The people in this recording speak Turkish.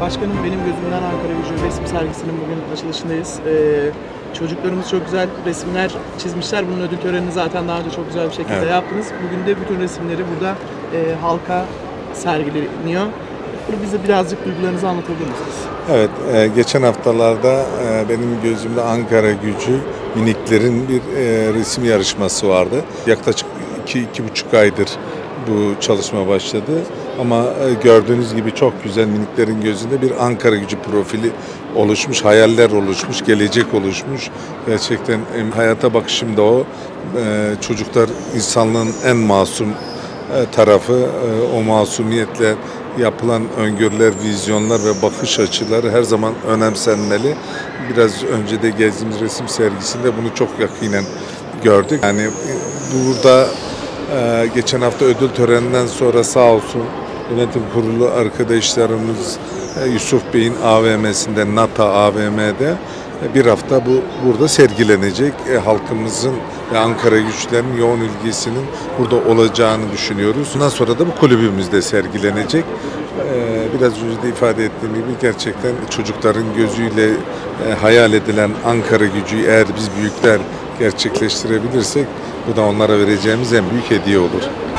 Başkanım, benim gözümden Ankara Gücü resim sergisinin bugün açılışındayız. Çocuklarımız çok güzel resimler çizmişler. Bunun ödül törenini zaten daha önce çok güzel bir şekilde yaptınız. Bugün de bütün resimleri burada halka sergileniyor. Bunu bize birazcık duygularınızı anlatabilir misiniz? Evet, geçen haftalarda benim gözümde Ankara Gücü miniklerin bir resim yarışması vardı. Yaklaşık 2-2,5 aydır bu çalışma başladı. Ama gördüğünüz gibi çok güzel miniklerin gözünde bir Ankara Gücü profili oluşmuş, hayaller oluşmuş, gelecek oluşmuş. Gerçekten hayata bakışım da o. Çocuklar insanlığın en masum tarafı, o masumiyetle yapılan öngörüler, vizyonlar ve bakış açıları her zaman önemsenmeli. Biraz önce de gezdiğimiz resim sergisinde bunu çok yakinen gördük. Yani burada geçen hafta ödül töreninden sonra sağ olsun yönetim kurulu arkadaşlarımız Yusuf Bey'in AVM'sinde, Nata AVM'de bir hafta bu burada sergilenecek. Halkımızın ve Ankara Güçlerinin yoğun ilgisinin burada olacağını düşünüyoruz. Bundan sonra da bu kulübümüzde sergilenecek. Biraz önce de ifade ettiğim gibi gerçekten çocukların gözüyle hayal edilen Ankara Gücü'yü eğer biz büyükler gerçekleştirebilirsek bu da onlara vereceğimiz en büyük hediye olur.